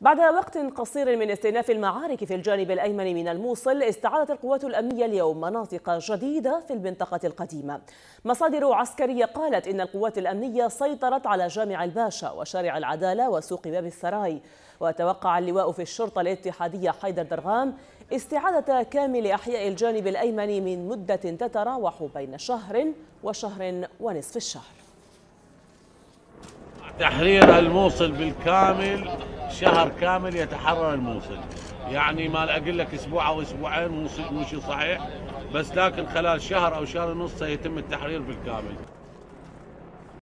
بعد وقت قصير من استئناف المعارك في الجانب الأيمن من الموصل، استعادت القوات الأمنية اليوم مناطق جديدة في المنطقة القديمة. مصادر عسكرية قالت إن القوات الأمنية سيطرت على جامع الباشا وشارع العدالة وسوق باب السراي. وتوقع اللواء في الشرطة الاتحادية حيدر درغام استعادة كامل أحياء الجانب الأيمن من مدة تتراوح بين شهر وشهر ونصف الشهر. تحرير الموصل بالكامل، شهر كامل يتحرر الموصل، يعني ما اقول لك اسبوع او اسبوعين مو شيء صحيح، بس لكن خلال شهر او شهر ونص سيتم التحرير بالكامل.